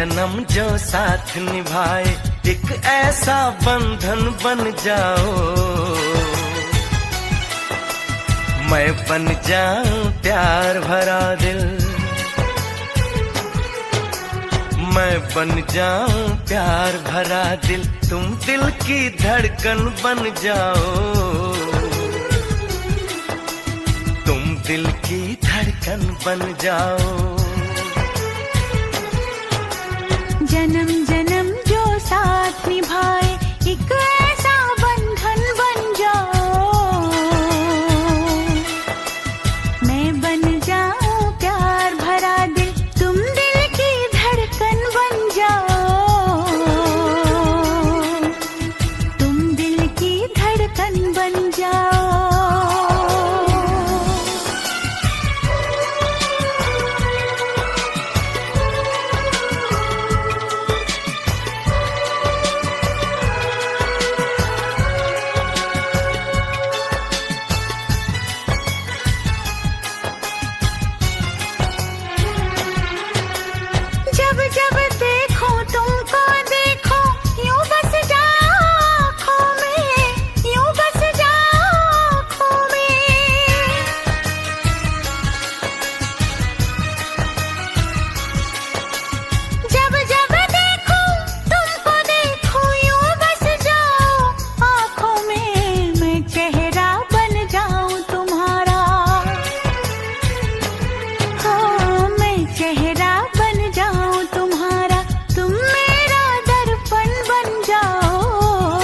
जन्म जो साथ निभाए, एक ऐसा बंधन बन जाओ। मैं बन जाऊं प्यार भरा दिल, मैं बन जाऊं प्यार भरा दिल, तुम दिल की धड़कन बन जाओ। तुम दिल की धड़कन बन जाओ। जन्म जन्म जो साथ निभाए, एक ऐसा बंधन बन जाओ। मैं बन जाऊं प्यार भरा दिल, तुम दिल की धड़कन बन जाओ। तुम दिल की धड़कन बन जाओ। जब जब देखो तुमको देखो, यूं बस जाओ आँखों में, यूं बस जाओ आँखों में। जब जब देखो तुमको देखो, यूं बस जाओ आँखों में। मैं चेहरा बन जाऊं तुम्हारा, हाँ मैं चेहरा बन जाऊं तुम्हारा, तुम मेरा दर्पण बन जाओ।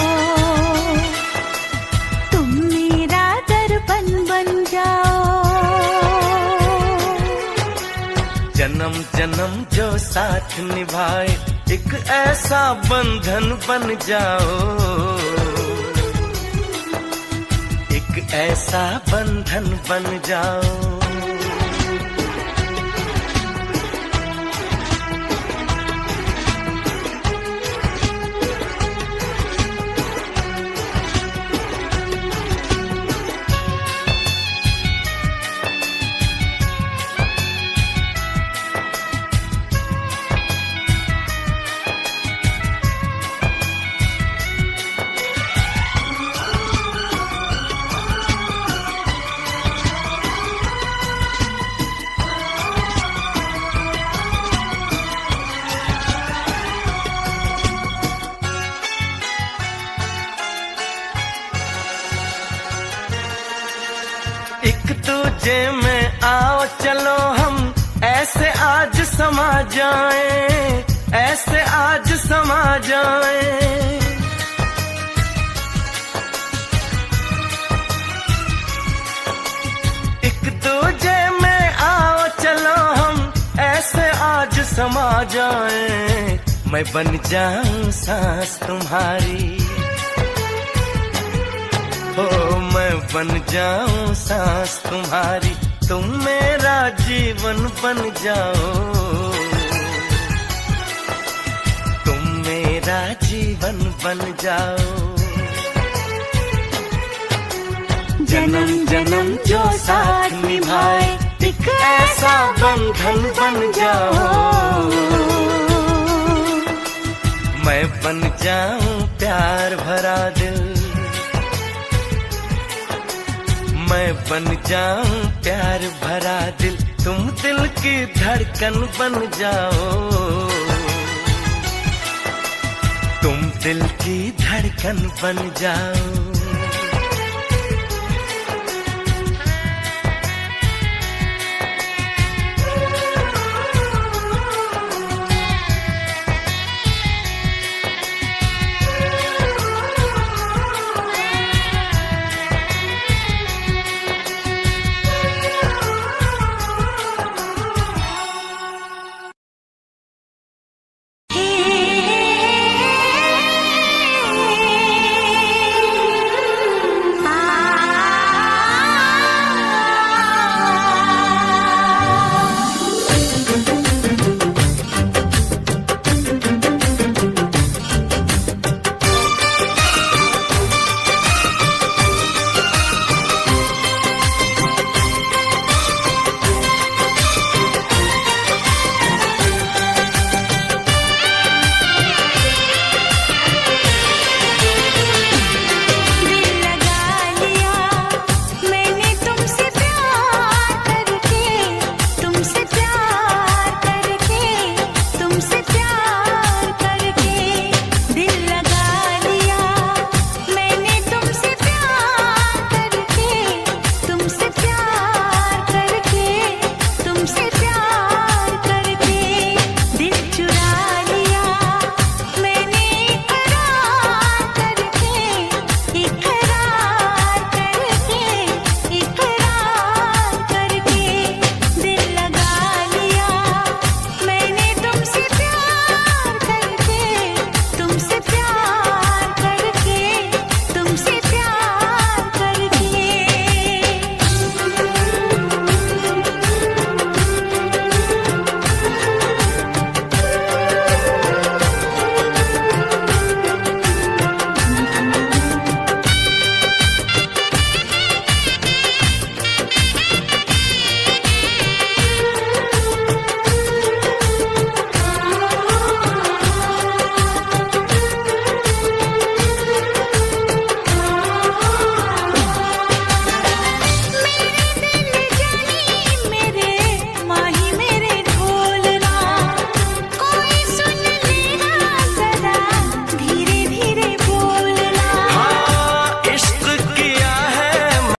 तुम मेरा दर्पण बन जाओ। जन्म जन्म जो साथ निभाए, एक ऐसा बंधन बन जाओ। एक ऐसा बंधन बन जाओ। एक दूजे में आओ चलो हम, ऐसे आज समा जाएं, ऐसे आज समा जाएं। एक दूजे में आओ चलो हम, ऐसे आज समा जाएं। मैं बन जाऊं सांस तुम्हारी, हो मैं बन जाऊं सांस तुम्हारी, तुम मेरा जीवन बन जाओ। तुम मेरा जीवन बन जाओ। जन्म जन्म जो साथ निभाए, एक ऐसा बंधन बन जाओ। मैं बन जाऊं प्यार भरा दिल, मैं बन जाऊं प्यार भरा दिल, तुम दिल की धड़कन बन जाओ। तुम दिल की धड़कन बन जाओ।